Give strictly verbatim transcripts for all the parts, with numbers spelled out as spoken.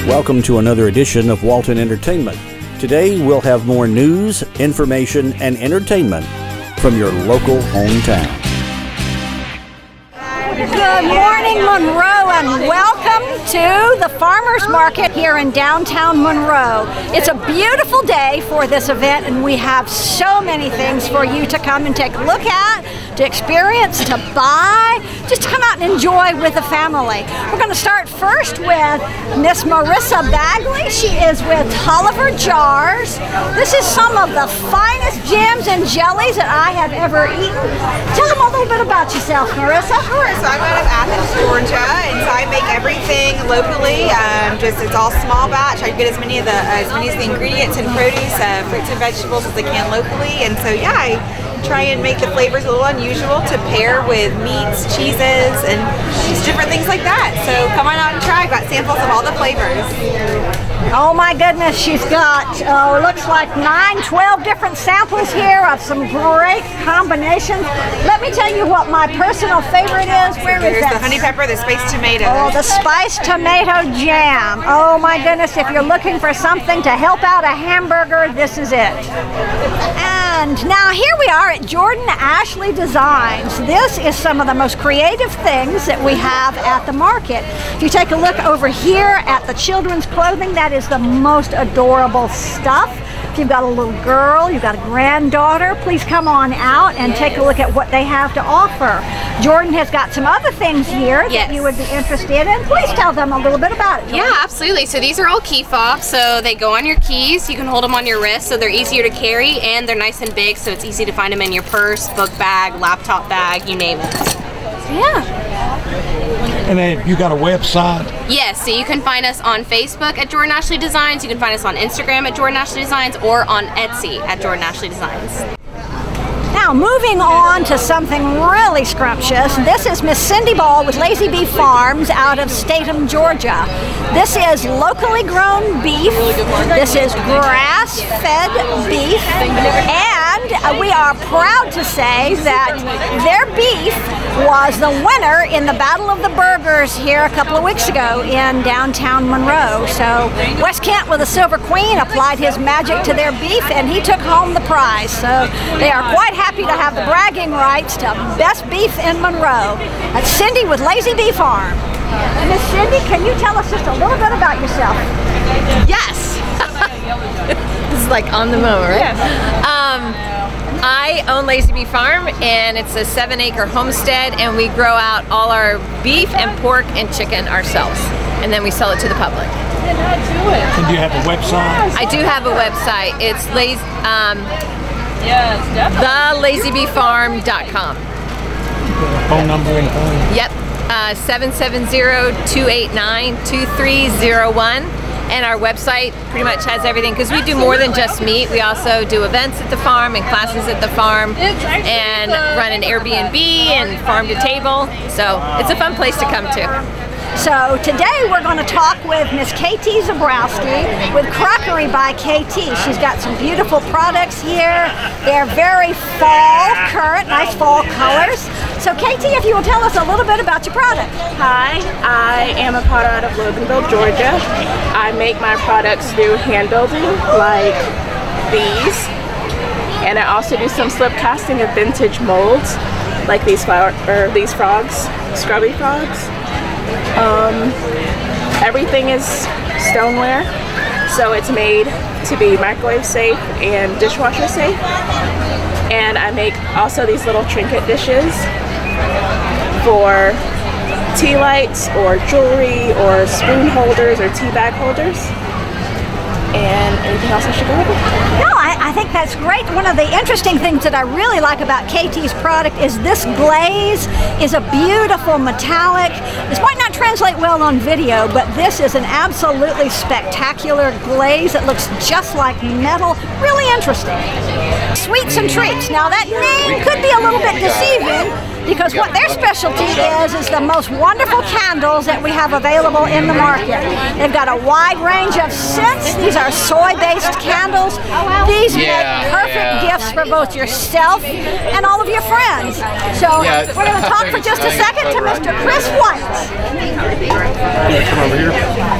Welcome to another edition of Walton Entertainment. Today we'll have more news, information, and entertainment from your local hometown. Good morning, Monroe, and welcome to the Farmers Market here in downtown Monroe. It's a beautiful day for this event, and we have so many things for you to come and take a look at, to experience, to buy, just to come out and enjoy with the family. We're going to start first with Miss Marissa Bagley. She is with Tolliver Jars. This is some of the finest jams and jellies that I have ever eaten. Tell them a little bit about yourself, Marissa. Sure. So I'm out of Athens, Georgia, and so I make everything locally. Um, just it's all small batch. I get as many of the as many of the ingredients and produce, uh, fruits and vegetables as I can locally, and so yeah, I try and make the flavors a little unusual to pair with meats, cheeses, and just different things like that. So come on out and try. I've got samples of all the flavors. Oh my goodness, she's got, oh, looks like nine, twelve different samples here of some great combinations. Let me tell you what my personal favorite is. Where There's is that? the honey pepper, the spiced tomato. Oh, the spiced tomato jam. Oh my goodness, if you're looking for something to help out a hamburger, this is it. And now here we are at Jordan Ashley Designs. This is some of the most creative things that we have at the market. If you take a look over here at the children's clothing, that is the most adorable stuff. If you've got a little girl, you've got a granddaughter, please come on out and take a look at what they have to offer. Jordan has got some other things here yes. that you would be interested in. Please tell them a little bit about it. Jordan. Yeah, absolutely. So these are all key fobs, so they go on your keys. You can hold them on your wrist, so they're easier to carry, and they're nice and big, so it's easy to find them in your purse, book bag, laptop bag, you name it. Yeah. And then you got a website? Yes, so you can find us on Facebook at Jordan Ashley Designs, you can find us on Instagram at Jordan Ashley Designs, or on Etsy at Jordan Ashley Designs. Now, moving on to something really scrumptious. This is Miss Cindy Ball with Lazy Beef Farms out of Statham, Georgia. This is locally grown beef. This is grass-fed beef. And we are proud to say that their beef was the winner in the Battle of the Burgers here a couple of weeks ago in downtown Monroe. So Wes Kent with the Silver Queen applied his magic to their beef, and he took home the prize. So they are quite happy to have the bragging rights to best beef in Monroe. That's Cindy with Lazy Beef Farm. Miss Cindy, can you tell us just a little bit about yourself? Yes. This is like on the moment, right? Yes. Um, I own Lazy Beef Farm, and it's a seven acre homestead, and we grow out all our beef and pork and chicken ourselves, and then we sell it to the public. And do you have a website? I do have a website. It's lazy, um, Yes, the lazy beef farm dot com. Phone number and phone? Yep, uh, seven seven zero, two eight nine, two three zero one. And our website pretty much has everything, because we do more than just meat. We also do events at the farm and classes at the farm, and run an Airbnb and farm to table. So it's a fun place to come to. So today we're going to talk with Miss K T Zabrowski with Crockery by K T. She's got some beautiful products here. They're very fall current, nice fall colors. So K T, if you will tell us a little bit about your product. Hi, I am a potter out of Loganville, Georgia. I make my products through hand building, like these. And I also do some slip casting of vintage molds, like these flower or these frogs, scrubby frogs. Um, everything is stoneware, so it's made to be microwave safe and dishwasher safe. And I make also these little trinket dishes for tea lights or jewelry or spoon holders or tea bag holders. And anything else I should go over? No, I, I think that's great. One of the interesting things that I really like about K T's product is this glaze is a beautiful metallic. This might not translate well on video, but this is an absolutely spectacular glaze that looks just like metal. Really interesting. Sweets and Treats. Now that name could be a little bit deceiving, because what their specialty is is the most wonderful candles that we have available in the market. They've got a wide range of scents. These are soy-based candles. These Yeah, make perfect yeah. gifts for both yourself and all of your friends. So Yeah, we're going to talk for just a second to Mister Chris White. Come over here.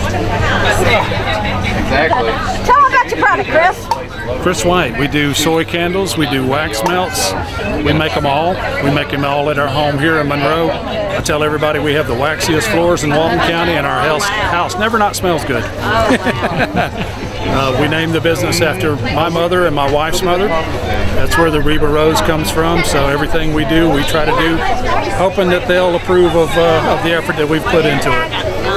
Exactly. Tell them about your product, Chris. Chris White. We do soy candles. We do wax melts. We make them all. We make them all at our home here in Monroe. I tell everybody we have the waxiest floors in Walton County, and our house, house never not smells good. Uh, we named the business after my mother and my wife's mother. That's where the Reba Rose comes from. So everything we do, we try to do, hoping that they'll approve of, uh, of the effort that we've put into it.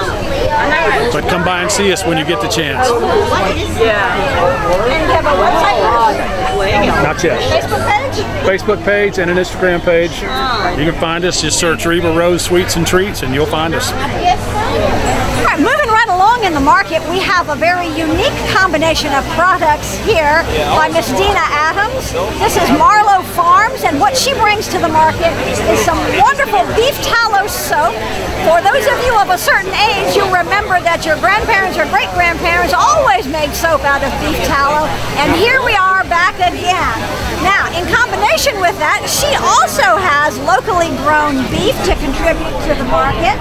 But come by and see us when you get the chance. And you have a website? Not yet. Facebook page? Facebook page and an Instagram page. You can find us. Just search Reba Rose Sweets and Treats, and you'll find us. All right, moving right along in the market, we have a very unique combination of products here by Miss Dina Adams. This is Marlowe Farms, and what she brings to the market is some wonderful beef tallow soap. For those of you of a certain age, you'll remember that your grandparents or great-grandparents always made soap out of beef tallow, and here we are back again. Now, in combination with that, she also has locally grown beef to contribute to the market,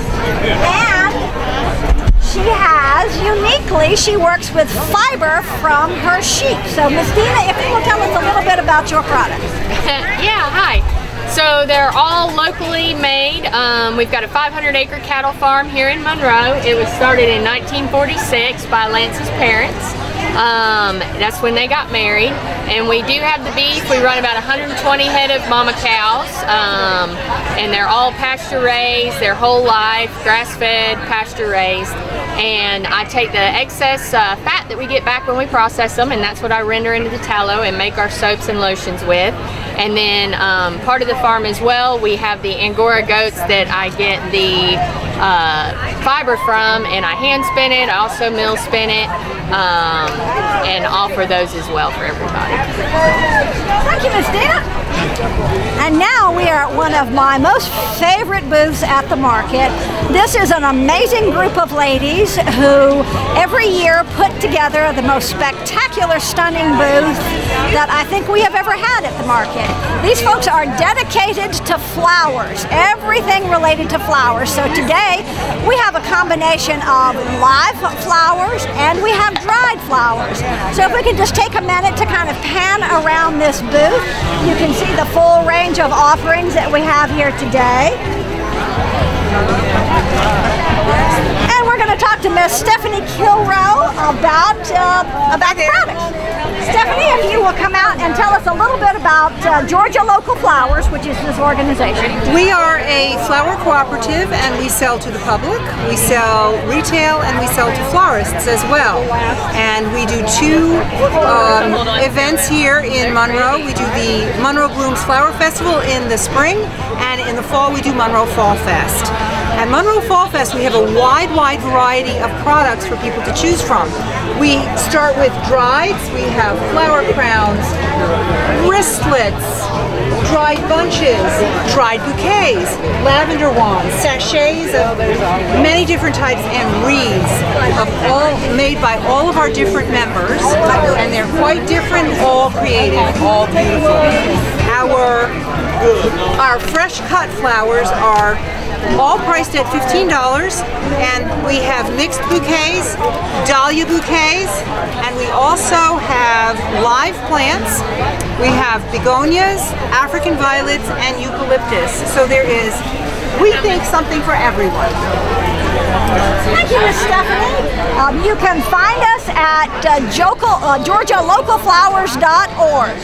and she has, uniquely, she works with fiber from her sheep. So, Miss Dina, if you will tell us a little bit about your products. Yeah, hi. So they're all locally made. Um, we've got a five hundred acre cattle farm here in Monroe. It was started in nineteen forty-six by Lance's parents. Um, that's when they got married. And we do have the beef. We run about one hundred twenty head of mama cows. Um, and they're all pasture raised, their whole life, grass fed, pasture raised. And I take the excess uh, fat that we get back when we process them, and that's what I render into the tallow and make our soaps and lotions with. And then um, part of the farm as well, we have the Angora goats that I get the uh, fiber from, and I hand spin it. I also mill spin it, um, and offer those as well for everybody. Thank you, Miss Dina. And now we are at one of my most favorite booths at the market. This is an amazing group of ladies who every year put together the most spectacular, stunning booth that I think we have ever had at the market. These folks are dedicated to flowers, everything related to flowers. So today we have a combination of live flowers and we have dried flowers. So if we can just take a minute to kind of pan around this booth, you can see the full range of offerings that we have here today. And we're going to talk to Miss Stephanie Kilrow about uh, about the products. Stephanie, if you will come out and tell us a little bit about uh, Georgia Local Flowers, which is this organization. We are a flower cooperative, and we sell to the public, we sell retail, and we sell to florists as well. And we do two um, events here in Monroe. We do the Monroe Blooms Flower Festival in the spring, and in the fall we do Monroe Fall Fest. At Monroe Fall Fest, we have a wide, wide variety of products for people to choose from. We start with drieds. We have flower crowns, wristlets, dried bunches, dried bouquets, lavender wands, sachets of many different types, and wreaths of all made by all of our different members. And they're quite different, all creative, all beautiful. Our, our fresh cut flowers are all priced at fifteen dollars, and we have mixed bouquets, dahlia bouquets, and we also have live plants. We have begonias, African violets, and eucalyptus. So there is, we think, something for everyone. Thank you, Miss Stephanie. Um, you can find us at uh, Georgia Local Flowers dot org.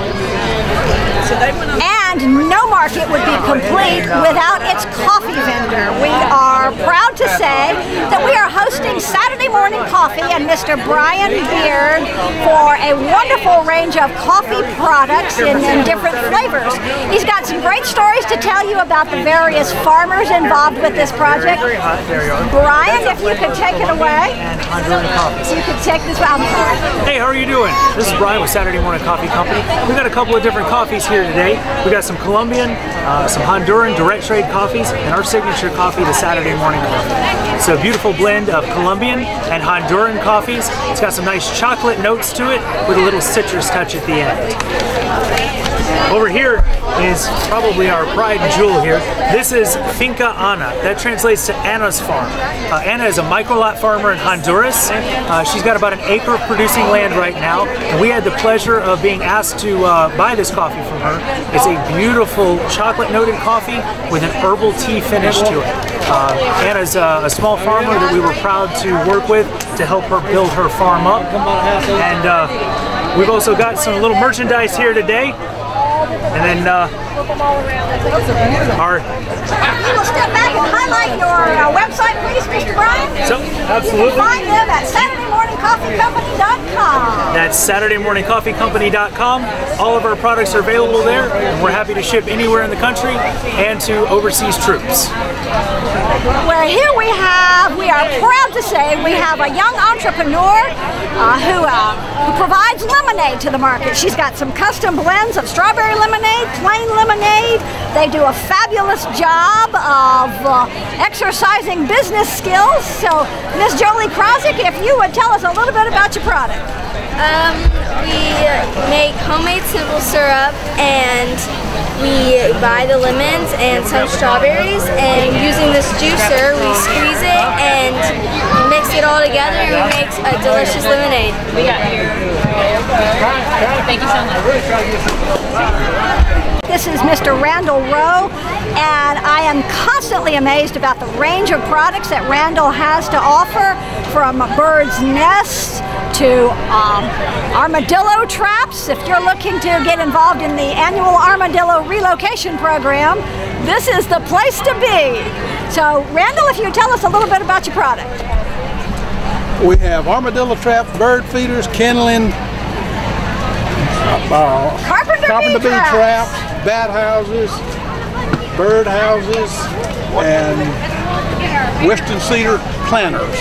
And no market would be complete without its coffee vendor. We are proud to say that we are hosting Saturday morning coffee Coffee and Mister Brian Beard for a wonderful range of coffee products in, in different flavors. He's got some great stories to tell you about the various farmers involved with this project. Brian, if you could take it away. You could take this one. Hey, how are you doing? This is Brian with Saturday Morning Coffee Company. We've got a couple of different coffees here today. We got some Colombian, uh, some Honduran direct trade coffees, and our signature coffee, the Saturday Morning Coffee. It's a beautiful blend of Colombian and Honduran coffees. It's got some nice chocolate notes to it with a little citrus touch at the end. Over here is probably our pride and jewel here. This is Finca Ana. That translates to Anna's farm. Uh, Anna is a micro-lot farmer in Honduras. Uh, she's got about an acre of producing land right now, and we had the pleasure of being asked to uh, buy this coffee from her. It's a beautiful chocolate-noted coffee with an herbal tea finish to it. Uh, Anna's uh, a small farmer that we were proud to work with to help her build her farm up. And uh, we've also got some little merchandise here today. And then uh, our... You will step back and highlight your uh, website, please, Mister Brian? So, absolutely. You can find them at Saturday Morning Coffee Company dot com. That's Saturday Morning Coffee Company dot com. All of our products are available there, and we're happy to ship anywhere in the country and to overseas troops. Well, here we have, we are proud to say, we have a young entrepreneur uh, who, uh, who provides lemonade to the market. She's got some custom blends of strawberry lemonade, plain lemonade. They do a fabulous job of uh, exercising business skills. So, Miss Jolie Krosick, if you would tell us a little bit about your product. Um, we make homemade simple syrup, and we buy the lemons and some strawberries, and using this juicer we squeeze it and mix it all together, and we make a delicious lemonade. We got here. Thank you so much. This is Mister Randall Rowe, and I am constantly amazed about the range of products that Randall has to offer, from bird's nests to um, armadillo traps. If you're looking to get involved in the annual armadillo relocation program, this is the place to be. So, Randall, if you would tell us a little bit about your product. We have armadillo traps, bird feeders, kindling, uh, carpenter, carpenter bee, bee traps. traps, bat houses, bird houses, and western cedar planters.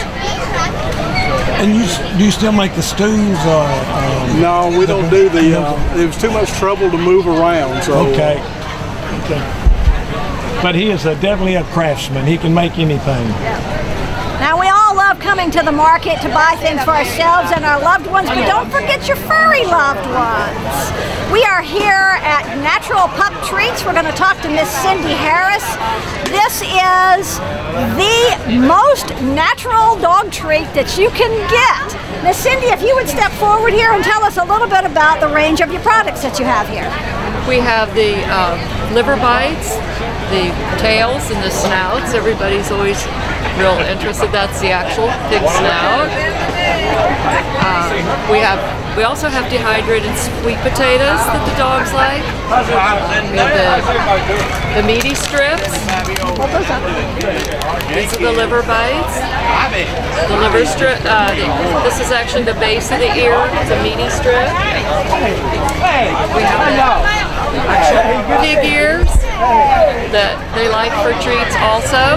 And you do you still make the stools? Uh, um, no, we don't do the. Uh, it was too much trouble to move around. So okay. okay. But he is a, definitely a craftsman. He can make anything. Now, we all love coming to the market to buy things for ourselves and our loved ones, but don't forget your furry loved ones. We are here at Natural Pup Treats. We're going to talk to Miss Cindy Harris. This is the most natural dog treat that you can get. Miss Cindy, if you would step forward here and tell us a little bit about the range of your products that you have here. We have the uh, liver bites, the tails and the snouts. Everybody's always real interested. That's the actual pig snout. Uh, we have. We also have dehydrated sweet potatoes that the dogs like. We have the, the meaty strips. These are the liver bites. The liver strip. Uh, the, this is actually the base of the ear. It's a meaty strip. We have the actual pig ears that they like for treats also.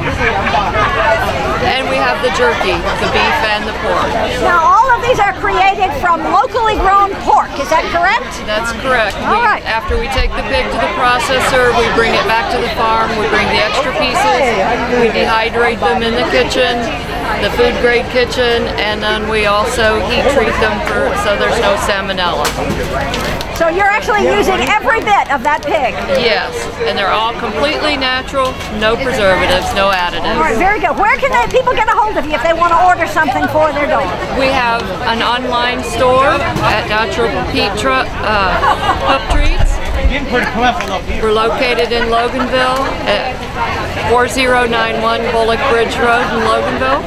And we have the jerky, the beef and the pork. Now, all of these are created from locally grown pork, is that correct? That's correct. All we, right. After we take the pig to the processor, we bring it back to the farm, we bring the extra pieces, we dehydrate them in the kitchen, the food grade kitchen, and then we also heat treat them for so there's no salmonella. So you're actually using every bit of that pig? Yes, and they're all completely natural, no preservatives, no additives. All right, very good. Where can they, people get a hold of you if they want to order something for their dog? We have an online store at Natural uh, Pup Treats. We're located in Loganville at four oh nine one Bullock Bridge Road in Loganville.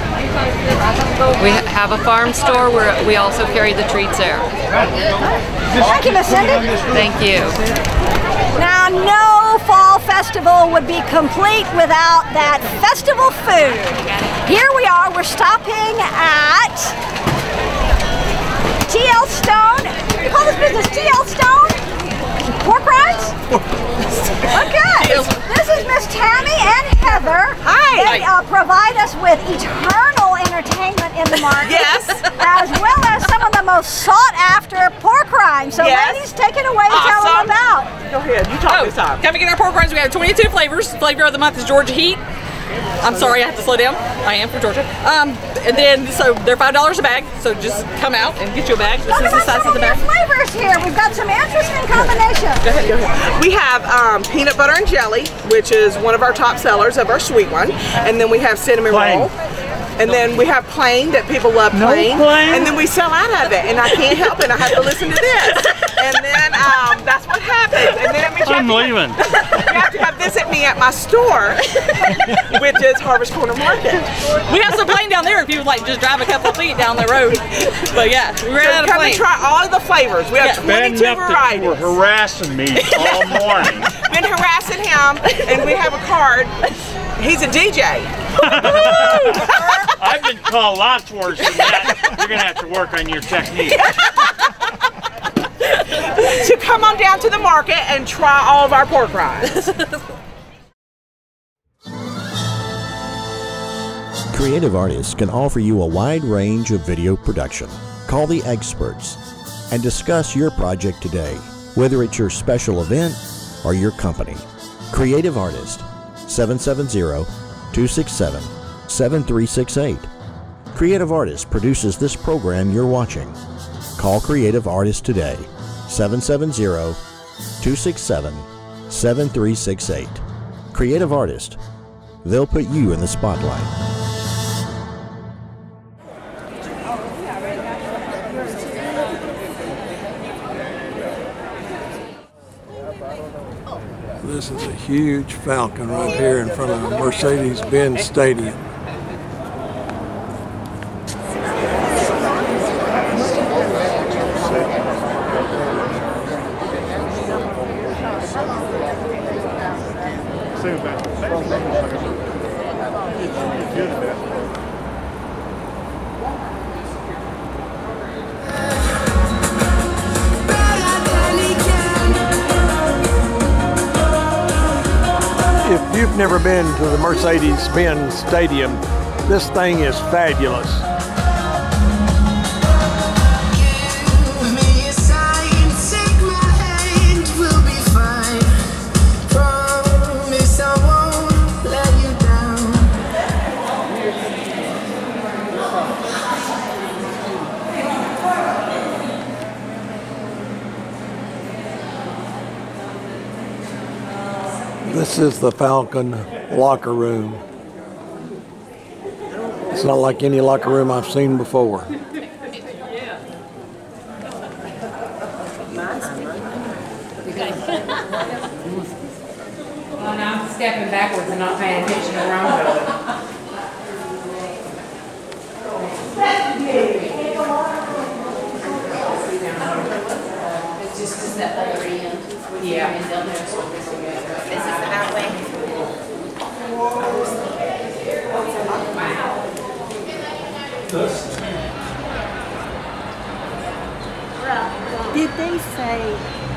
We have a farm store where we also carry the treats there. Thank you, Miss Cindy. Thank you. Now, no fall festival would be complete without that festival food. Here we are, we're stopping at T L Stone. You call this business T L Stone? Pork rinds? Okay. This is Miss Tammy and Heather. Hi. They uh, provide us with eternal entertainment in the market. Yes. As well as some of the most sought after pork rinds. So yes. ladies, take it away and awesome. tell them about. Go ahead, you talk oh, this time. Coming in our pork rinds, we have twenty-two flavors. Flavor of the month is Georgia Heat. I'm sorry, I have to slow down. I am from Georgia. Um, and then, so they're five dollars a bag. So just come out and get you a bag. This Talk is the about size some of the bag. flavors here. We've got some interesting combinations. Go ahead, go ahead. We have um, peanut butter and jelly, which is one of our top sellers of our sweet one. And then we have cinnamon Plain. roll. And then we have plain that people love plain. No plain. And then we sell out of it. And I can't help it. I have to listen to this. And then um, that's what happens. And then it means I'm you have leaving. To, you have to come visit me at my store, which is Harvest Corner Market. We have some plain down there if you would like to just drive a couple of feet down the road. But yeah, we ran So out of come plain. and try all of the flavors. We have Yeah. twenty-two varieties. We're harassing me all morning. Been harassing him, and we have a card. He's a D J. I've been called lots worse than that. You're going to have to work on your technique. So come on down to the market and try all of our pork rinds. Creative Artists can offer you a wide range of video production. Call the experts and discuss your project today, whether it's your special event or your company. Creative Artist, seven seven zero, two six seven, seven three six eight. Creative Artist produces this program you're watching. Call Creative Artist today, seven seven zero, two six seven, seven three six eight. Creative Artist, they'll put you in the spotlight. This is a huge falcon right here in front of the Mercedes-Benz Stadium. If you've never been to the Mercedes-Benz Stadium, this thing is fabulous. This is the Falcon locker room. It's not like any locker room I've seen before. Well, now I'm stepping backwards and not paying attention around it. It's just just that other end. Yeah. This is the that way. Did they say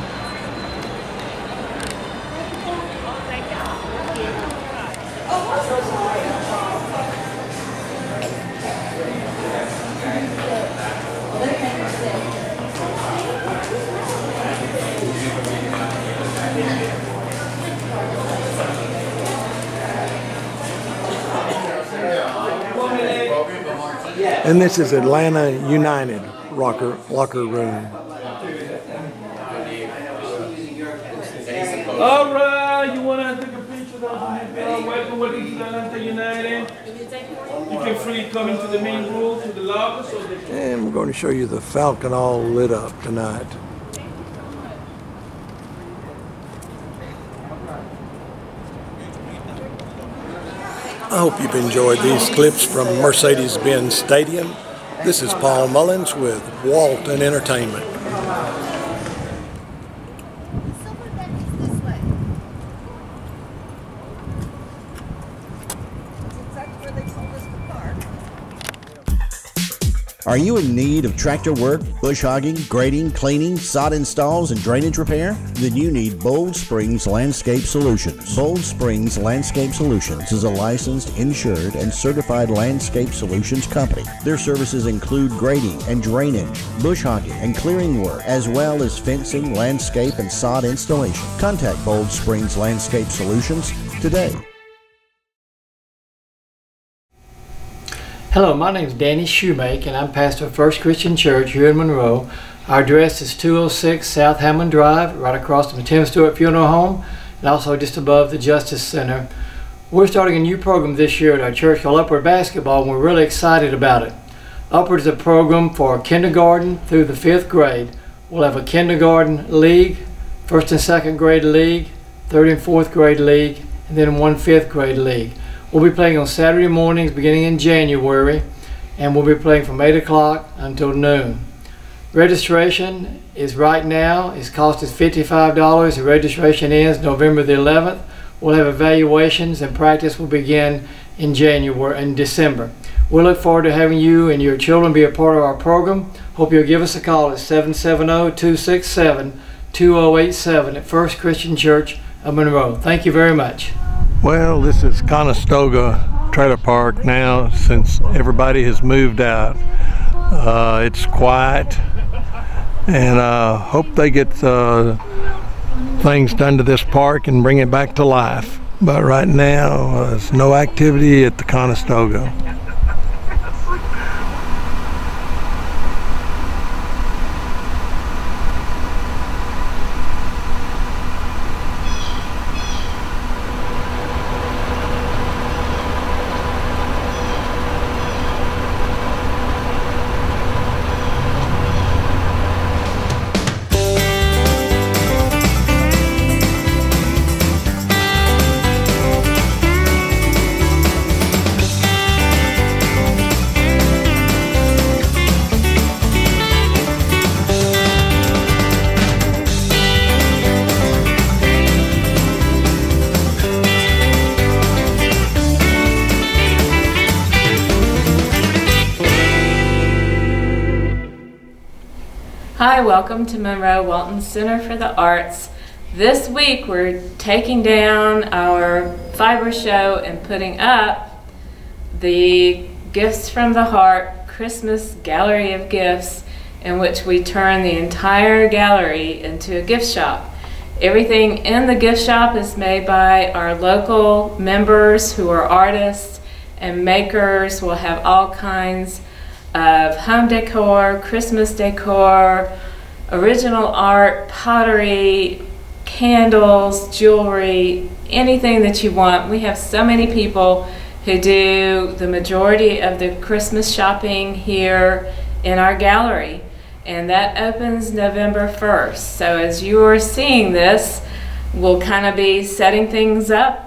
And this is Atlanta United rocker, locker room. All right, you want to take a picture of uh, welcome, welcome to Atlanta United. You can freely come into the main room, to the lobby. So the And we're going to show you the Falcon all lit up tonight. I hope you've enjoyed these clips from Mercedes-Benz Stadium. This is Paul Mullins with Walton Entertainment. Are you in need of tractor work, bush hogging, grading, cleaning, sod installs, and drainage repair? Then you need Bold Springs Landscape Solutions. Bold Springs Landscape Solutions is a licensed, insured, and certified landscape solutions company. Their services include grading and drainage, bush hogging and clearing work, as well as fencing, landscape, and sod installation. Contact Bold Springs Landscape Solutions today. Hello, my name is Danny Shoemake, and I'm pastor of First Christian Church here in Monroe. Our address is two oh six South Hammond Drive, right across from the Tim Stewart Funeral Home, and also just above the Justice Center. We're starting a new program this year at our church called Upward Basketball, and we're really excited about it. Upward is a program for kindergarten through the fifth grade. We'll have a kindergarten league, first and second grade league, third and fourth grade league, and then one fifth grade league. We'll be playing on Saturday mornings beginning in January, and we'll be playing from eight o'clock until noon. Registration is right now, its cost is fifty-five dollars. The registration ends November the eleventh. We'll have evaluations and practice will begin in January and December. We look forward to having you and your children be a part of our program. Hope you'll give us a call at seven seven zero, two six seven, two zero eight seven at First Christian Church of Monroe. Thank you very much. Well, this is Conestoga Trailer Park now since everybody has moved out. Uh, it's quiet, and uh, hope they get uh, things done to this park and bring it back to life. But right now, uh, there's no activity at the Conestoga. Hi, welcome to Monroe Walton Center for the Arts. This week we're taking down our fiber show and putting up the Gifts from the Heart Christmas Gallery of Gifts, in which we turn the entire gallery into a gift shop. Everything in the gift shop is made by our local members who are artists and makers. We'll have all kinds of home decor, Christmas decor, original art, pottery, candles, jewelry, anything that you want. We have so many people who do the majority of the Christmas shopping here in our gallery, and that opens November first. So as you are seeing this, we'll kind of be setting things up,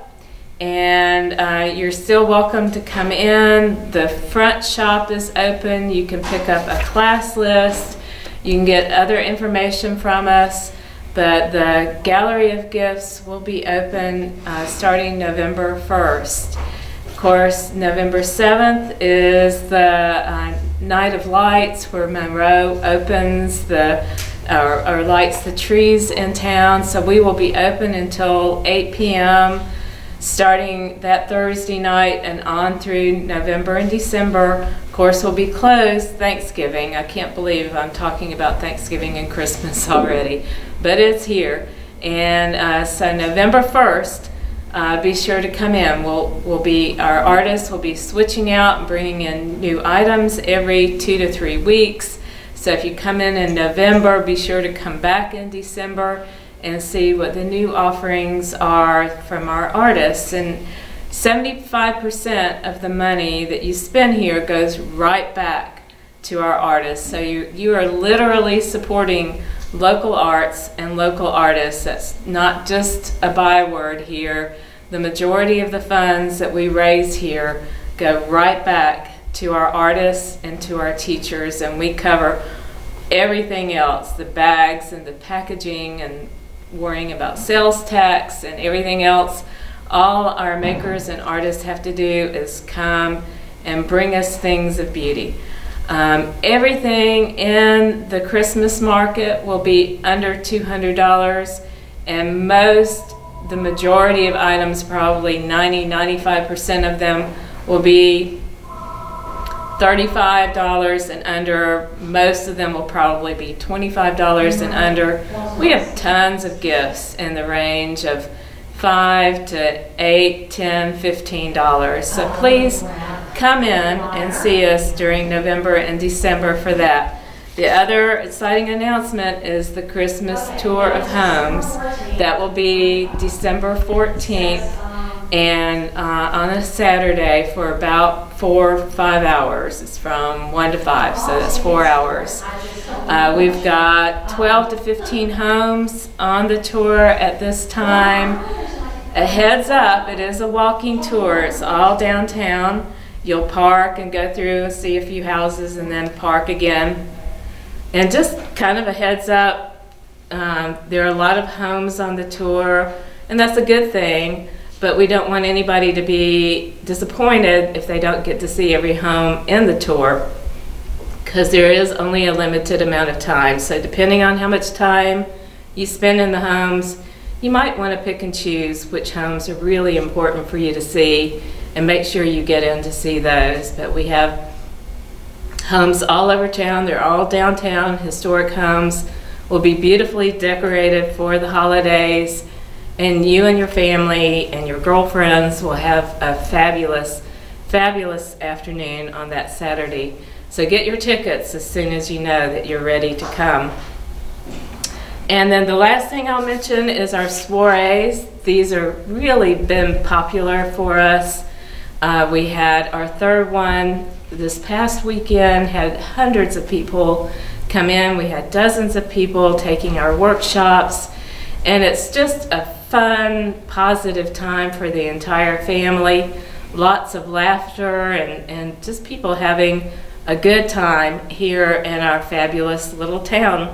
and uh, you're still welcome to come in. The front shop is open. You can pick up a class list. You can get other information from us, but the Gallery of Gifts will be open uh, starting November first. Of course, November seventh is the uh, Night of Lights, where Monroe opens the or, or lights the trees in town. So we will be open until eight p m starting that Thursday night and on through November and December. Of course, we'll be closed Thanksgiving. I can't believe I'm talking about Thanksgiving and Christmas already, but it's here. And uh, so November first, uh, be sure to come in. We'll, we'll be, our artists will be switching out and bringing in new items every two to three weeks. So if you come in in November, be sure to come back in December and see what the new offerings are from our artists. And seventy-five percent of the money that you spend here goes right back to our artists. So you, you are literally supporting local arts and local artists. That's not just a byword here. The majority of the funds that we raise here go right back to our artists and to our teachers, and we cover everything else, the bags and the packaging and worrying about sales tax and everything else. All our makers and artists have to do is come and bring us things of beauty. Um, everything in the Christmas market will be under two hundred dollars, and most, the majority of items, probably ninety, ninety-five percent of them, will be thirty-five dollars and under. Most of them will probably be twenty-five dollars and under. We have tons of gifts in the range of five to eight, ten, fifteen dollars. So please come in and see us during November and December for that. The other exciting announcement is the Christmas Tour of Homes. That will be December fourteenth, and uh, on a Saturday for about four or five hours. It's from one to five, so that's four hours. Uh, we've got twelve to fifteen homes on the tour at this time. A heads up, it is a walking tour. It's all downtown. You'll park and go through and see a few houses and then park again. And just kind of a heads up, um, there are a lot of homes on the tour, and that's a good thing, but we don't want anybody to be disappointed if they don't get to see every home in the tour, because there is only a limited amount of time. So depending on how much time you spend in the homes, you might want to pick and choose which homes are really important for you to see, and make sure you get in to see those. But we have homes all over town. They're all downtown historic homes. Will be beautifully decorated for the holidays, and you and your family and your girlfriends will have a fabulous, fabulous afternoon on that Saturday. So get your tickets as soon as you know that you're ready to come. And then the last thing I'll mention is our soirees. These are really been popular for us. Uh, we had our third one this past weekend, had hundreds of people come in. We had dozens of people taking our workshops, and it's just a fun, positive time for the entire family. Lots of laughter and, and just people having a good time here in our fabulous little town.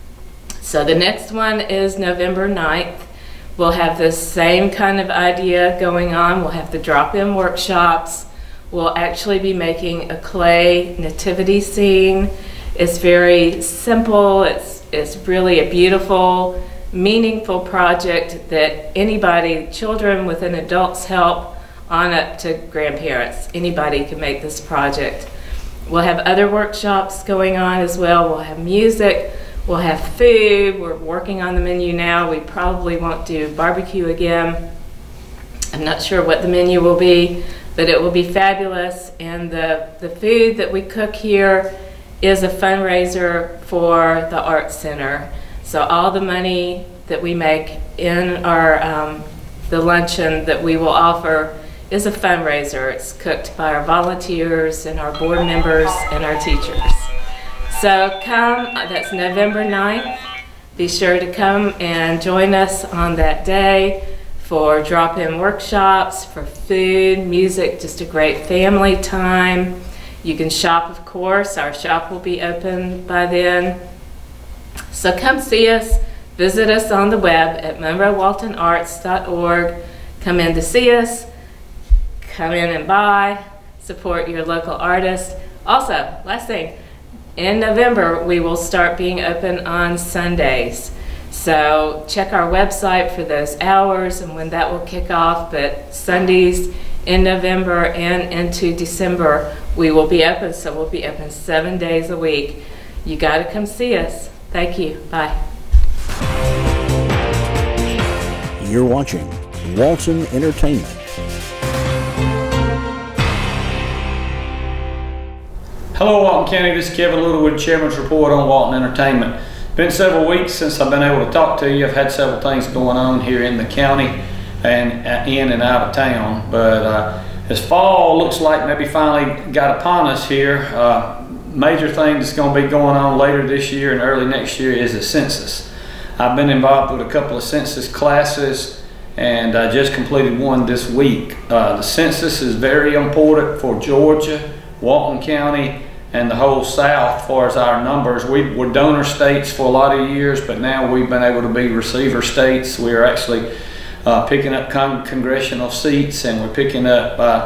So the next one is November ninth. We'll have the same kind of idea going on. We'll have the drop-in workshops. We'll actually be making a clay nativity scene. It's very simple. It's, it's really a beautiful, meaningful project that anybody, children with an adult's help, on up to grandparents, anybody can make this project. We'll have other workshops going on as well. We'll have music. We'll have food. We're working on the menu now. We probably won't do barbecue again. I'm not sure what the menu will be, but it will be fabulous. And the, the food that we cook here is a fundraiser for the Arts Center. So all the money that we make in our um, the luncheon that we will offer is a fundraiser. It's cooked by our volunteers and our board members and our teachers. So come, that's November ninth. Be sure to come and join us on that day for drop-in workshops, for food, music, just a great family time. You can shop, of course. Our shop will be open by then. So come see us. Visit us on the web at Monroe Walton Arts dot org. Come in to see us. Come in and buy. Support your local artists. Also, last thing, in November, we will start being open on Sundays. So check our website for those hours and when that will kick off. But Sundays in November and into December, we will be open. So we'll be open seven days a week. You got to come see us. Thank you. Bye. You're watching Walton Entertainment. Hello Walton County, this is Kevin Littlewood, Chairman's Report on Walton Entertainment. It's been several weeks since I've been able to talk to you. I've had several things going on here in the county and in and out of town, but uh, as fall looks like maybe finally got upon us here, uh, major thing that's going to be going on later this year and early next year is the census. I've been involved with a couple of census classes, and I just completed one this week. Uh, the census is very important for Georgia, Walton County, and the whole South as far as our numbers. We were donor states for a lot of years, but now we've been able to be receiver states. We are actually uh, picking up con congressional seats, and we're picking up uh,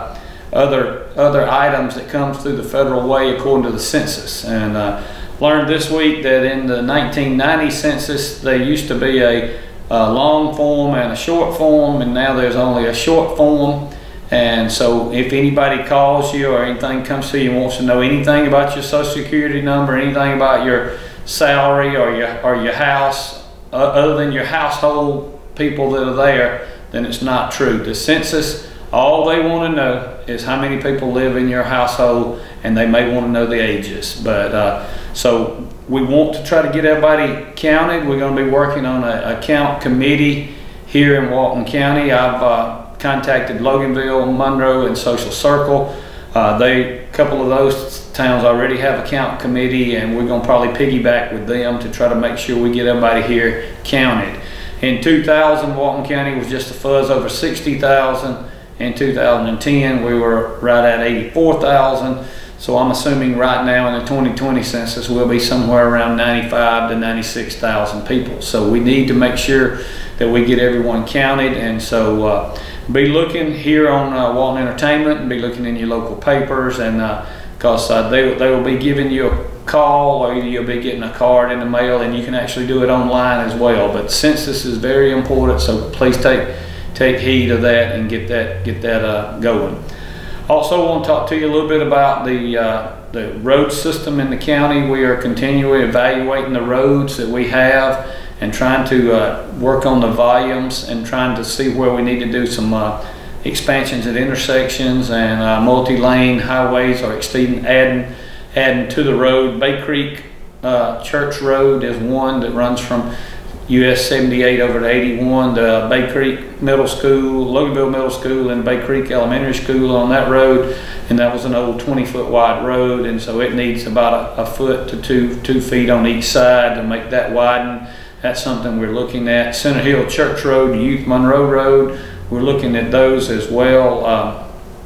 other other items that comes through the federal way according to the census. And uh, learned this week that in the nineteen ninety census there used to be a, a long form and a short form, and now there's only a short form. And so if anybody calls you or anything comes to you and wants to know anything about your Social Security number, anything about your salary or your, or your house, uh, other than your household people that are there, then it's not true. The census, all they want to know is how many people live in your household, and they may want to know the ages. But uh, so we want to try to get everybody counted. We're going to be working on a, a count committee here in Walton County. I've uh, contacted Loganville, Monroe, and Social Circle. Uh, they, a couple of those towns already have a count committee, and we're going to probably piggyback with them to try to make sure we get everybody here counted. In two thousand, Walton County was just a fuzz over sixty thousand. In two thousand ten, we were right at eighty-four thousand. So I'm assuming right now in the twenty twenty census, we'll be somewhere around ninety-five to ninety-six thousand people. So we need to make sure that we get everyone counted. And so uh, be looking here on uh, Walton Entertainment, and be looking in your local papers, and because uh, uh, they, they will be giving you a call, or you'll be getting a card in the mail, and you can actually do it online as well. But census is very important, so please take take heed of that and get that get that uh, going. Also, want to talk to you a little bit about the uh, the road system in the county. We are continually evaluating the roads that we have and trying to uh, work on the volumes and trying to see where we need to do some uh, expansions at intersections and uh, multi-lane highways, or extending, adding, adding to the road. Bay Creek uh, Church Road is one that runs from U S seventy-eight over to eighty-one, to Bay Creek Middle School, Loganville Middle School, and Bay Creek Elementary School on that road. And that was an old twenty foot wide road, and so it needs about a, a foot to two, two feet on each side to make that widen. That's something we're looking at. Center Hill Church Road, Youth Monroe Road, we're looking at those as well. Uh,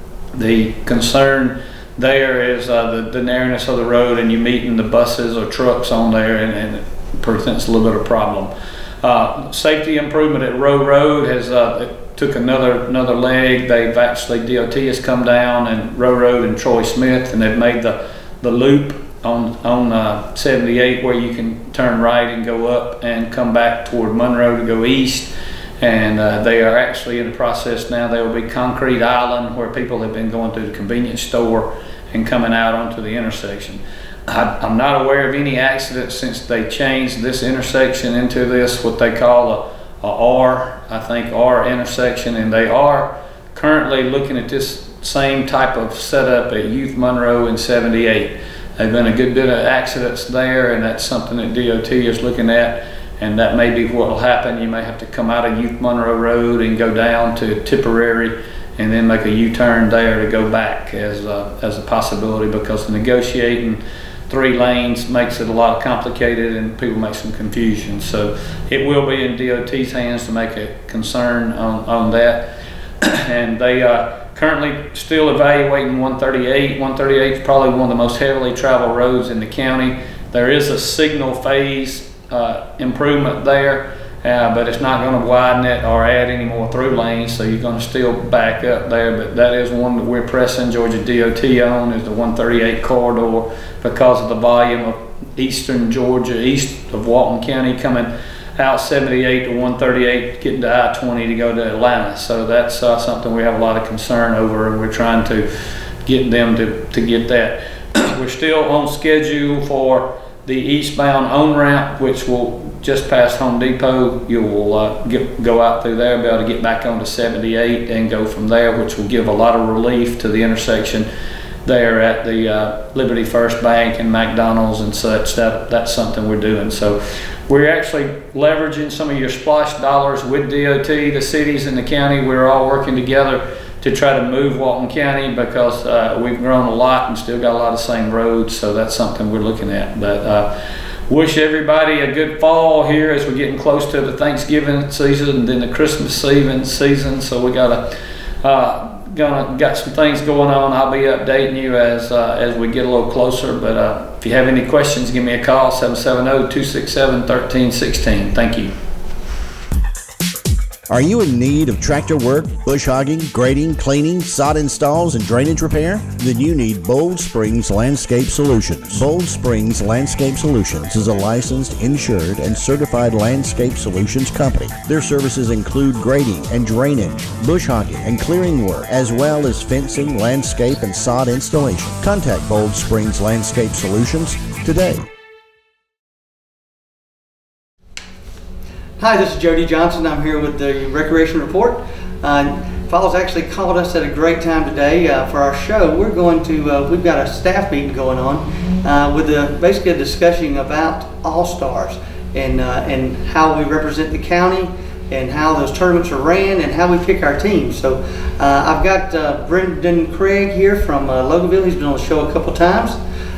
the concern there is uh, the, the narrowness of the road, and you meeting the buses or trucks on there, and, and it presents a little bit of problem. Uh, safety improvement at Row Road has uh, it took another another leg. They've actually, D O T has come down, and Row Road and Troy Smith, and they've made the the loop on on uh, seventy-eight where you can turn right and go up and come back toward Monroe to go east. And uh, they are actually in the process now. There will be concrete island where people have been going through the convenience store and coming out onto the intersection. I, I'm not aware of any accidents since they changed this intersection into this, what they call a, a R, I think R intersection, and they are currently looking at this same type of setup at Youth Monroe and seventy-eight. There's been a good bit of accidents there, and that's something that D O T is looking at, and that may be what will happen. You may have to come out of Youth Monroe Road and go down to Tipperary and then make a U-turn there to go back as a, as a possibility, because negotiating three lanes makes it a lot complicated and people make some confusion. So it will be in D O T's hands to make a concern on, on that. And they are currently still evaluating one thirty-eight. one thirty-eight is probably one of the most heavily traveled roads in the county. There is a signal phase uh, improvement there, uh, but it's not going to widen it or add any more through lanes, so you're going to still back up there. But that is one that we're pressing Georgia D O T on, is the one thirty-eight corridor, because of the volume of eastern Georgia, east of Walton County, coming out seventy-eight to one thirty-eight, getting to I twenty to go to Atlanta. So that's uh, something we have a lot of concern over, and we're trying to get them to, to get that. We're still on schedule for the eastbound on-ramp, which will just past Home Depot. You will uh, get, go out through there, be able to get back onto seventy-eight and go from there, which will give a lot of relief to the intersection there at the uh, Liberty First Bank and McDonald's and such. That that's something we're doing. So we're actually leveraging some of your splash dollars with D O T, the cities and the county. We're all working together to try to move Walton County, because uh, we've grown a lot and still got a lot of same roads. So that's something we're looking at. But uh, wish everybody a good fall here as we're getting close to the Thanksgiving season and then the Christmas season. So we got a uh, Gonna got some things going on. I'll be updating you as uh, as we get a little closer. But uh, if you have any questions, give me a call, seven seven zero, two six seven, one three one six. Thank you. Are you in need of tractor work, bush hogging, grading, cleaning, sod installs, and drainage repair? Then you need Bold Springs Landscape Solutions. Bold Springs Landscape Solutions is a licensed, insured, and certified landscape solutions company. Their services include grading and drainage, bush hogging and clearing work, as well as fencing, landscape, and sod installation. Contact Bold Springs Landscape Solutions today. Hi, this is Jody Johnson. I'm here with the Recreation Report. Uh, Falls actually called us at a great time today uh, for our show. We're going to, uh, we've got a staff meeting going on uh, with a, basically a discussion about All-Stars and, uh, and how we represent the county and how those tournaments are ran and how we pick our teams. So uh, I've got uh, Brendan Craig here from uh, Loganville. He's been on the show a couple times.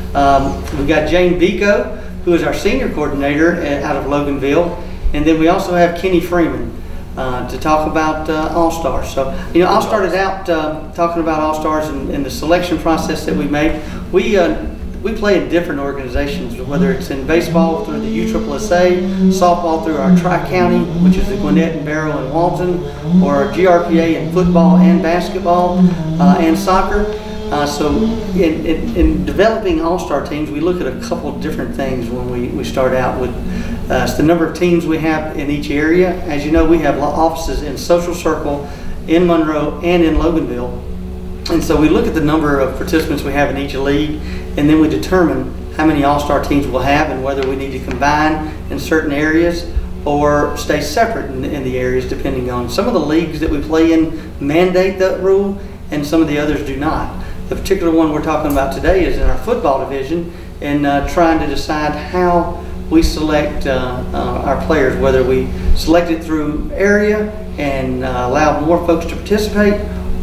Um, we've got Jane Vico, who is our senior coordinator at, out of Loganville. And then we also have Kenny Freeman uh, to talk about uh, All-Stars. So, you know, I started out uh, talking about All-Stars and, and the selection process that we made. We uh, we play in different organizations, whether it's in baseball through the U S S A, softball through our Tri-County, which is the Gwinnett and Barrow and Walton, or G R P A in football and basketball uh, and soccer. Uh, so in, in, in developing all-star teams, we look at a couple of different things when we, we start out with uh, it's the number of teams we have in each area. As you know, we have offices in Social Circle, in Monroe, and in Loganville. And so we look at the number of participants we have in each league, and then we determine how many all-star teams we'll have and whether we need to combine in certain areas or stay separate in, in the areas, depending on some of the leagues that we play in mandate that rule and some of the others do not. The particular one we're talking about today is in our football division, and uh, trying to decide how we select uh, uh, our players, whether we select it through area and uh, allow more folks to participate,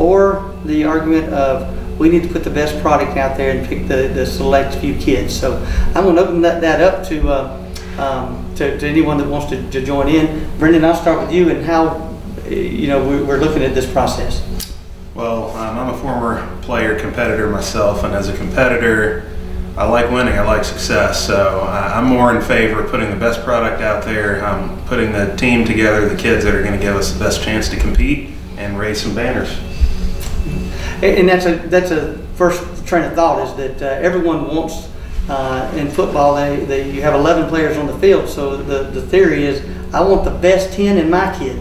or the argument of we need to put the best product out there and pick the, the select few kids. So I'm going to open that, that up to, uh, um, to to anyone that wants to, to join in. Brendan, I'll start with you and how you know we're looking at this process. Well, um, I'm a former player, competitor myself, and as a competitor, I like winning, I like success, so I, I'm more in favor of putting the best product out there, um, putting the team together, the kids that are going to give us the best chance to compete and raise some banners. And that's a that's a first train of thought, is that uh, everyone wants, uh, in football, they, they, you have eleven players on the field, so the, the theory is, I want the best ten in my kid.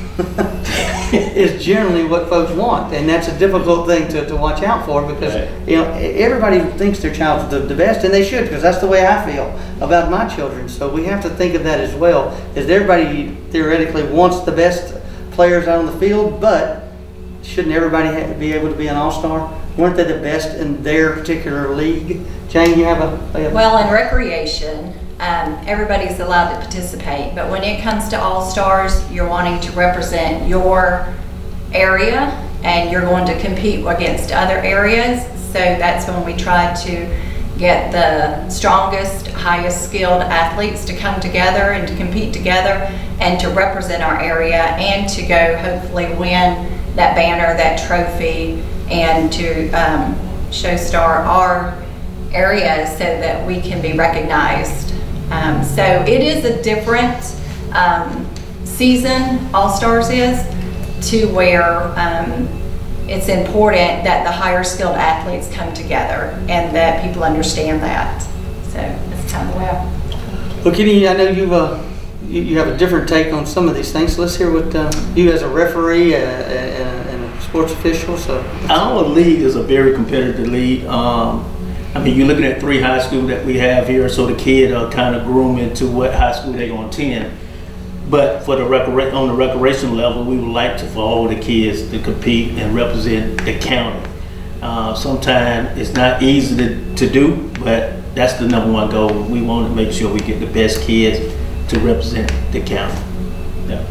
Is generally what folks want, and that's a difficult thing to, to watch out for, because right. you know everybody thinks their child's the, the best, and they should, because that's the way I feel about my children. So we have to think of that as well, as everybody theoretically wants the best players out on the field, but shouldn't everybody have, be able to be an all-star? Weren't they the best in their particular league? Jane, you have a, a well, in recreation, Um, everybody's allowed to participate, but when it comes to All-Stars, you're wanting to represent your area and you're going to compete against other areas. So that's when we try to get the strongest, highest skilled athletes to come together and to compete together and to represent our area and to go hopefully win that banner, that trophy, and to um, show star our area so that we can be recognized. Um, so it is a different um, season, All-Stars is, to where um, it's important that the higher skilled athletes come together and that people understand that. So that's kind of the way I... Well, Kenny, I know you've, uh, you, you have a different take on some of these things, so let's hear what uh, you as a referee uh, and, and a sports official. So our league is a very competitive league. Um, I mean, you're looking at three high schools that we have here, so the kids are kind of grooming to what high school they're going to attend. But for the recre on the recreation level, we would like to, for all the kids to compete and represent the county. Uh, sometimes it's not easy to, to do, but that's the number one goal. We want to make sure we get the best kids to represent the county. Yeah.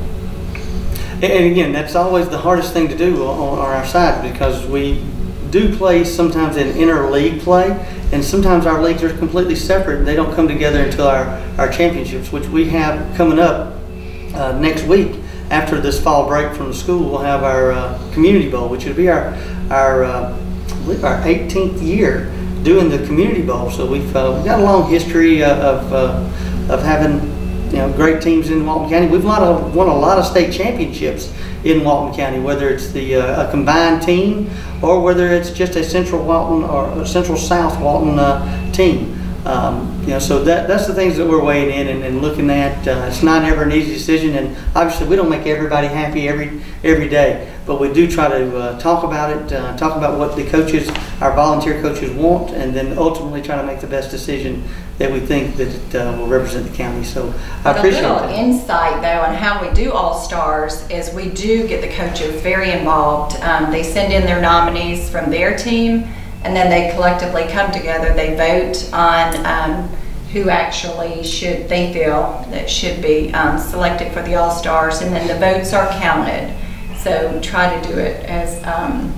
And again, that's always the hardest thing to do on, on our side, because we do play sometimes in inter-league play, and sometimes our leagues are completely separate and they don't come together until our, our championships, which we have coming up uh, next week. After this fall break from the school, we'll have our uh, Community Bowl, which will be our, our, uh, I believe our eighteenth year doing the Community Bowl. So we've, uh, we've got a long history uh, of, uh, of having you know, great teams in Walton County. We've won a, won a lot of state championships in Walton County, whether it's the uh, a combined team or whether it's just a Central Walton or a Central South Walton uh, team. Um, you know, so that that's the things that we're weighing in and, and looking at. Uh, it's not ever an easy decision, and obviously we don't make everybody happy every every day, but we do try to uh, talk about it, uh, talk about what the coaches, our volunteer coaches, want, and then ultimately try to make the best decision that we think that it, uh, will represent the county. So I appreciate that. A little that. insight though on how we do All Stars is we do get the coaches very involved. Um, they send in their nominees from their team, and then they collectively come together. They vote on um, who actually should, they feel that should be um, selected for the All Stars, and then the votes are counted. So try to do it as um,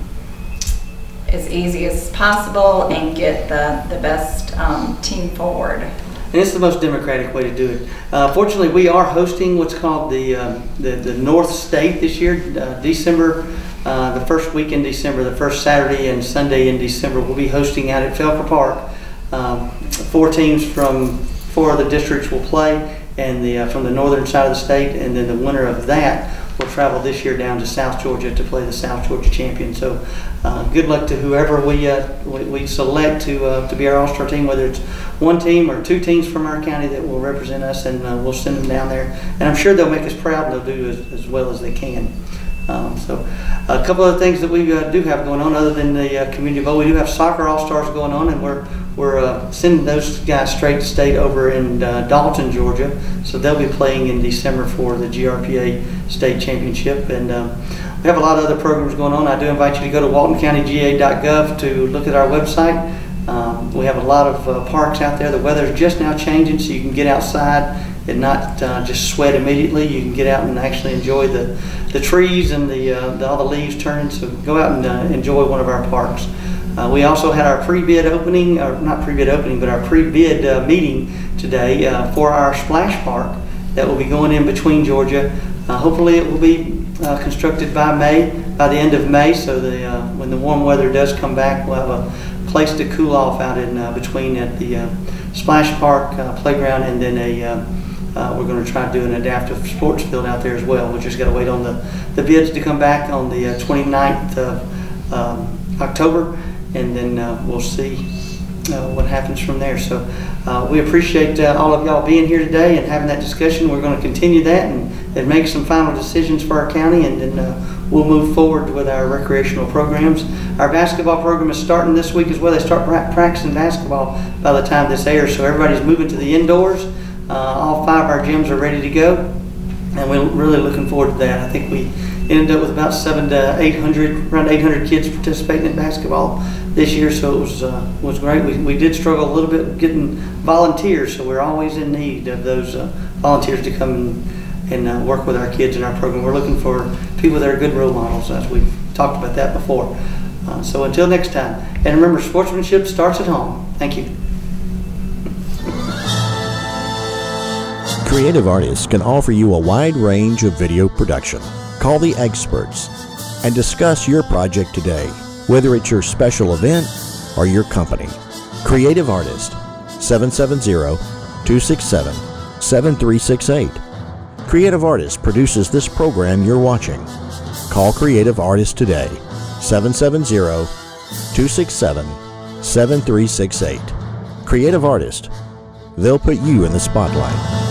as easy as possible and get the, the best um, team forward. And it's the most democratic way to do it. Uh, fortunately, we are hosting what's called the um, the, the North State this year, uh, December, uh, the first week in December, the first Saturday and Sunday in December. We'll be hosting out at Felker Park. Um, four teams from four other districts will play, and the uh, from the northern side of the state, and then the winner of that will travel this year down to South Georgia to play the South Georgia champion. So uh, good luck to whoever we uh, we, we select to uh, to be our All-Star team, whether it's one team or two teams from our county that will represent us, and uh, we'll send them down there. And I'm sure they'll make us proud, and they'll do as, as well as they can. Um, so a couple of things that we uh, do have going on other than the uh, community bowl. We do have soccer all-stars going on, and we're we're uh, sending those guys straight to state over in uh, Dalton, Georgia. So they'll be playing in December for the G R P A state championship. And um, we have a lot of other programs going on. I do invite you to go to walton county g a dot gov to look at our website. Um, we have a lot of uh, parks out there. The weather's just now changing, so you can get outside and not uh, just sweat immediately. You can get out and actually enjoy the, the trees and the, uh, the all the leaves turning. So go out and uh, enjoy one of our parks. Uh, we also had our pre-bid opening, or not pre-bid opening, but our pre-bid uh, meeting today uh, for our splash park that will be going in between Georgia. Uh, hopefully it will be uh, constructed by May, by the end of May, so the, uh, when the warm weather does come back, we'll have a place to cool off out in uh, between at the uh, splash park uh, playground, and then a uh, uh, we're going to try to do an adaptive sports field out there as well. We just got to wait on the, the bids to come back on the uh, twenty-ninth of um, October, and then uh, we'll see uh, what happens from there. So uh, we appreciate uh, all of y'all being here today and having that discussion. We're going to continue that and, and make some final decisions for our county, and then uh, we'll move forward with our recreational programs. Our basketball program is starting this week as well. They start practicing basketball by the time this airs, so everybody's moving to the indoors. Uh, all five of our gyms are ready to go, and we're really looking forward to that. I think we ended up with about seven to eight hundred, around eight hundred kids participating in basketball this year, so it was uh, was great. We, we did struggle a little bit with getting volunteers, so we're always in need of those uh, volunteers to come and, and uh, work with our kids in our program. We're looking for people that are good role models, as we've talked about that before. Uh, so until next time, and remember, sportsmanship starts at home. Thank you. Creative artists can offer you a wide range of video production. Call the experts and discuss your project today, whether it's your special event or your company. Creative Artist, seven seven zero, two six seven, seven three six eight. Creative Artist produces this program you're watching. Call Creative Artist today, seven seven zero, two six seven, seven three six eight. Creative Artist, they'll put you in the spotlight.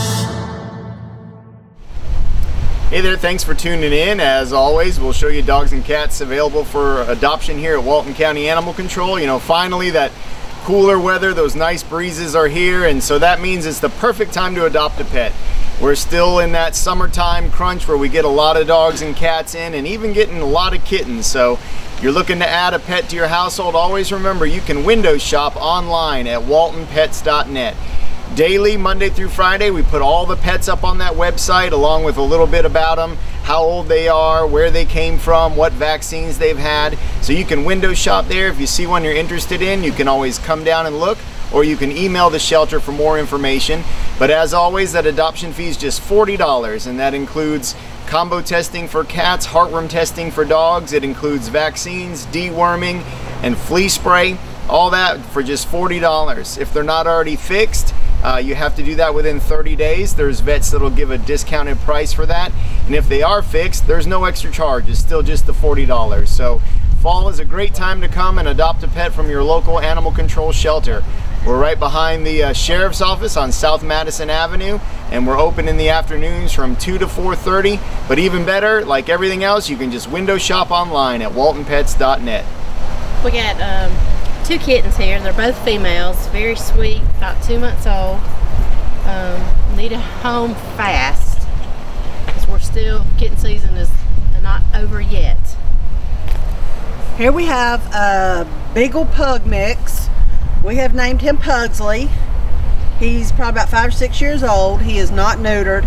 Hey there, thanks for tuning in. As always, we'll show you dogs and cats available for adoption here at Walton County Animal Control. You know, finally that cooler weather, those nice breezes are here, and so that means it's the perfect time to adopt a pet. We're still in that summertime crunch where we get a lot of dogs and cats in, and even getting a lot of kittens. So you're looking to add a pet to your household, always remember you can window shop online at walton pets dot net. Daily, Monday through Friday, we put all the pets up on that website along with a little bit about them, how old they are, where they came from, what vaccines they've had. So you can window shop there. If you see one you're interested in, you can always come down and look, or you can email the shelter for more information. But as always, that adoption fee is just forty dollars, and that includes combo testing for cats, heartworm testing for dogs. It includes vaccines, deworming, and flea spray. All that for just forty dollars. If they're not already fixed, Uh, you have to do that within thirty days. There's vets that'll give a discounted price for that. And if they are fixed, there's no extra charge. It's still just the forty dollars. So fall is a great time to come and adopt a pet from your local animal control shelter. We're right behind the uh, Sheriff's Office on South Madison Avenue, and we're open in the afternoons from two to four thirty. But even better, like everything else, you can just window shop online at walton pets dot net. We got um, two kittens here. They're both females, very sweet, about two months old. Um, need a home fast, because we're still, kitten season is not over yet. Here we have a Beagle Pug mix. We have named him Pugsley. He's probably about five or six years old. He is not neutered.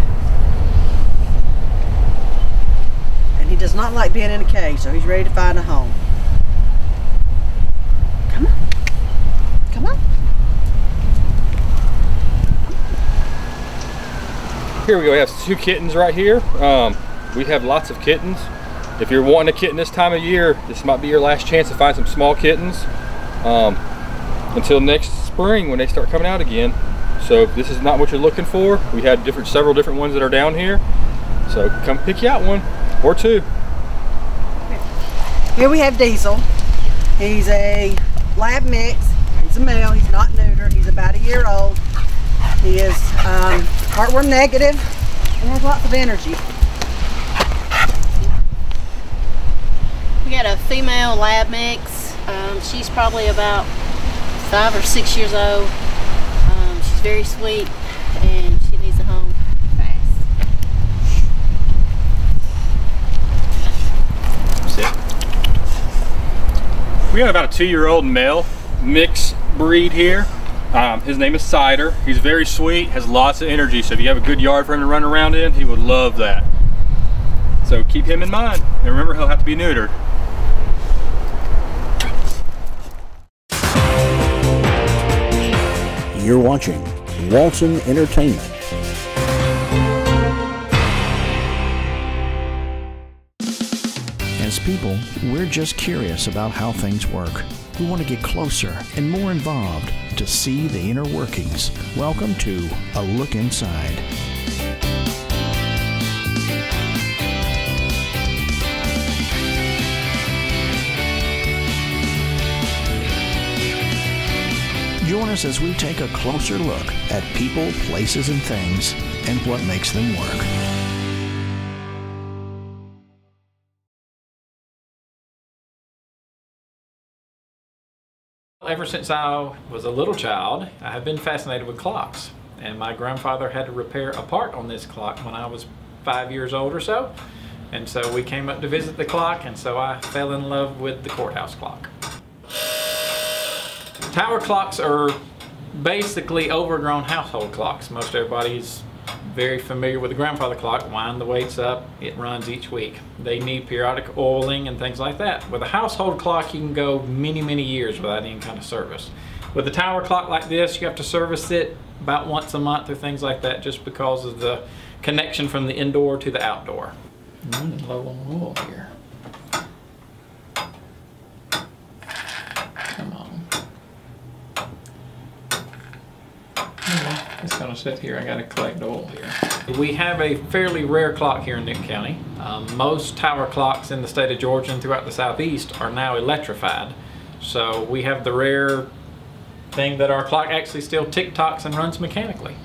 And he does not like being in a cage, so he's ready to find a home. Come on. Come on. Here we go. We have two kittens right here. Um, we have lots of kittens. If you're wanting a kitten this time of year, this might be your last chance to find some small kittens. Um, until next spring when they start coming out again. So if this is not what you're looking for, we had different several different ones that are down here. So come pick you out one or two. Here we have Diesel. He's a lab mix. He's a male. He's not neutered. He's about a year old. He is um, heartworm negative and has lots of energy. We got a female lab mix. Um, she's probably about five or six years old. Um, she's very sweet and she needs a home fast. Sit. We got about a two-year-old male mix breed here. Um, his name is Cider. He's very sweet, has lots of energy, so if you have a good yard for him to run around in, he would love that. So keep him in mind. And remember, he'll have to be neutered. You're watching Walton Entertainment. As people, we're just curious about how things work. We want to get closer and more involved to see the inner workings. Welcome to A Look Inside. Join us as we take a closer look at people, places, and things, and what makes them work. Ever since I was a little child, I have been fascinated with clocks. And my grandfather had to repair a part on this clock when I was five years old or so. And so we came up to visit the clock, and so I fell in love with the courthouse clock. Tower clocks are basically overgrown household clocks. Most everybody's very familiar with the grandfather clock. Wind the weights up, it runs each week. They need periodic oiling and things like that. With a household clock, you can go many, many years without any kind of service. With a tower clock like this, you have to service it about once a month or things like that, just because of the connection from the indoor to the outdoor. Mm, low on oil here. Come on. It's gonna sit here. I gotta collect oil here. We have a fairly rare clock here in Newton County. Um, most tower clocks in the state of Georgia and throughout the southeast are now electrified. So we have the rare thing that our clock actually still tick-tocks and runs mechanically.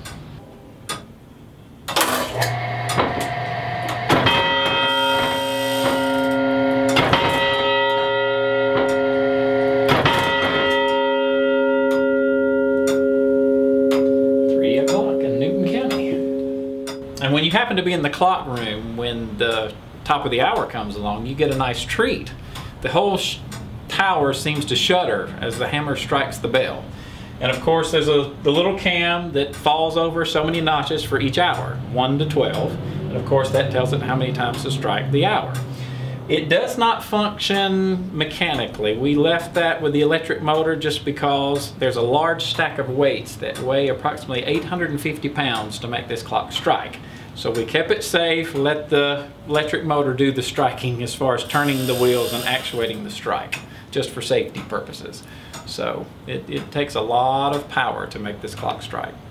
And when you happen to be in the clock room when the top of the hour comes along, you get a nice treat. The whole sh tower seems to shudder as the hammer strikes the bell. And of course there's a the little cam that falls over so many notches for each hour, one to twelve. And of course that tells it how many times to strike the hour. It does not function mechanically. We left that with the electric motor just because there's a large stack of weights that weigh approximately eight hundred fifty pounds to make this clock strike. So we kept it safe, let the electric motor do the striking as far as turning the wheels and actuating the strike, just for safety purposes. So it, it takes a lot of power to make this clock strike.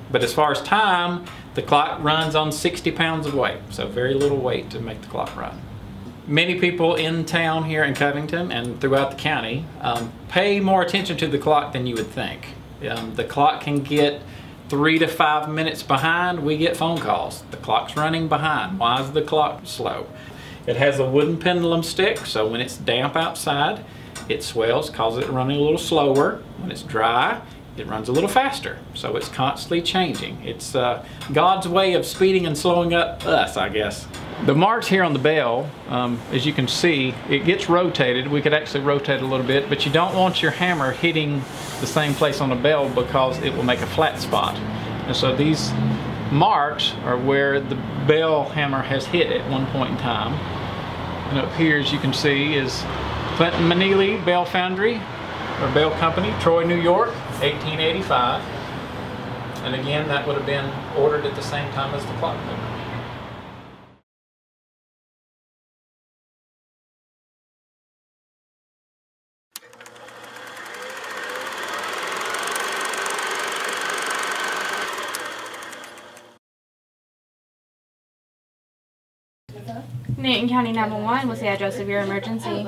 But as far as time, the clock runs on sixty pounds of weight, so very little weight to make the clock run. Many people in town here in Covington and throughout the county um, pay more attention to the clock than you would think. Um, the clock can get three to five minutes behind. We get phone calls. The clock's running behind. Why is the clock slow? It has a wooden pendulum stick, so when it's damp outside, it swells, causes it running a little slower. When it's dry, it runs a little faster. So it's constantly changing. It's uh, God's way of speeding and slowing up us, I guess. The marks here on the bell, um, as you can see, it gets rotated. We could actually rotate a little bit, but you don't want your hammer hitting the same place on the bell because it will make a flat spot. And so these marks are where the bell hammer has hit at one point in time. And up here, as you can see, is Clinton Manili Bell Foundry, or Bell Company, Troy, New York, eighteen eighty-five. And again, that would have been ordered at the same time as the clock movement. Newton County nine one one, what's the address of your emergency?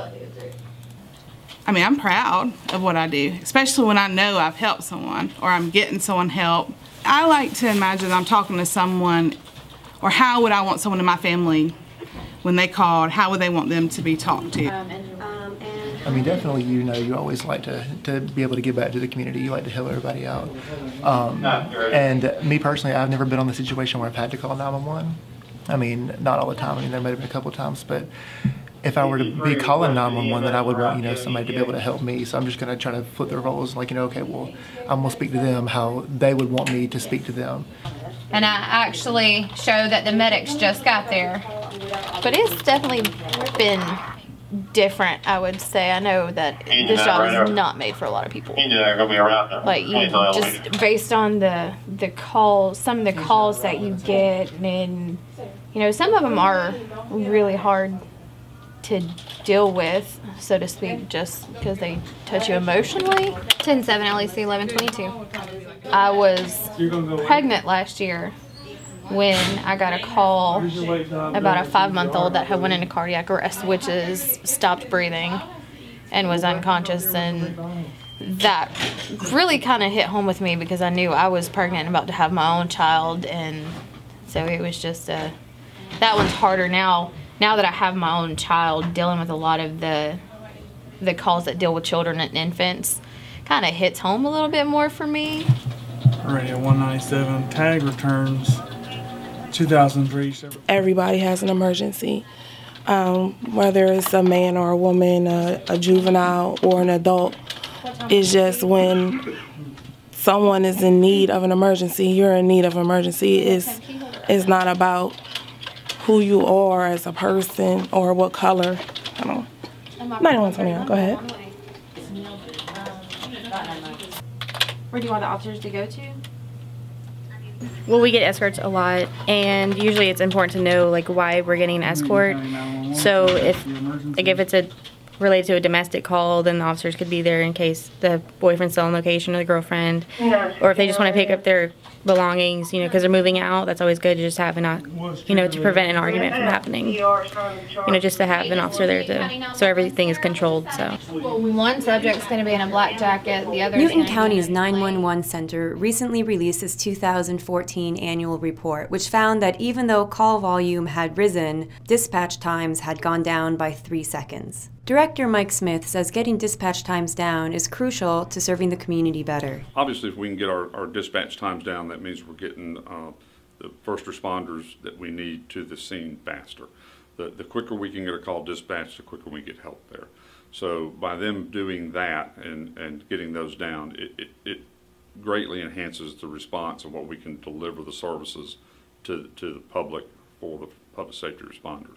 I mean, I'm proud of what I do, especially when I know I've helped someone or I'm getting someone help. I like to imagine I'm talking to someone, or how would I want someone in my family when they called, how would they want them to be talked to? Um, and, um, and I mean, definitely, you know, you always like to, to be able to give back to the community. You like to help everybody out. Um, and me personally, I've never been in the situation where I've had to call nine one one. I mean, not all the time. I mean, there may have been a couple of times, but if I were to be calling nine one one, then I would want, you know, somebody to be able to help me. So I'm just going to try to flip their roles, like, you know, okay, well, I'm going to speak to them how they would want me to speak to them. And I actually show that the medics just got there. But it's definitely been different, I would say. I know that this job is not made for a lot of people. Like, you just based on the the calls, some of the calls that you get, and you know, some of them are really hard to deal with, so to speak, just because they touch you emotionally. ten seven L E C eleven twenty-two. I was pregnant last year when I got a call about a five-month-old that had went into cardiac arrest, which is stopped breathing and was unconscious, and that really kind of hit home with me because I knew I was pregnant and about to have my own child, and so it was just a, that one's harder now. Now that I have my own child, dealing with a lot of the the calls that deal with children and infants kind of hits home a little bit more for me. Radio one ninety-seven, tag returns two thousand three. Everybody has an emergency, um, whether it's a man or a woman, a, a juvenile or an adult. It's just when someone is in need of an emergency, you're in need of an emergency. It's, it's not about who you are as a person or what color. I don't know. ninety-one twenty-one, go ahead. Where do you want the officers to go to? Well, we get escorts a lot, and usually it's important to know like why we're getting an escort. So if like if it's a related to a domestic call, then the officers could be there in case the boyfriend's still on location or the girlfriend, or if they just want to pick up their belongings, you know, because they're moving out. That's always good to just have an, you know, to prevent an argument from happening. You know, just to have an officer there to, so everything is controlled. So one subject's going to be in a black jacket, the other. Newton County's nine one one Center recently released its two thousand fourteen annual report, which found that even though call volume had risen, dispatch times had gone down by three seconds. Director Mike Smith says getting dispatch times down is crucial to serving the community better. Obviously, if we can get our, our dispatch times down, that means we're getting uh, the first responders that we need to the scene faster. The, the quicker we can get a call dispatched, the quicker we get help there. So by them doing that and, and getting those down, it, it, it greatly enhances the response of what we can deliver the services to, to the public for the public safety responders.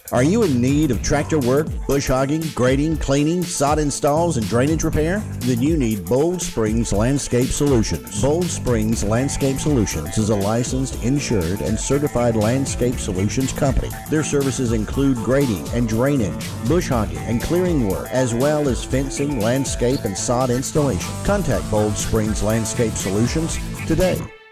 Are you in need of tractor work, bush hogging, grading, cleaning, sod installs, and drainage repair? Then you need Bold Springs Landscape Solutions. Bold Springs Landscape Solutions is a licensed, insured, and certified landscape solutions company. Their services include grading and drainage, bush hogging and clearing work, as well as fencing, landscape, and sod installation. Contact Bold Springs Landscape Solutions today.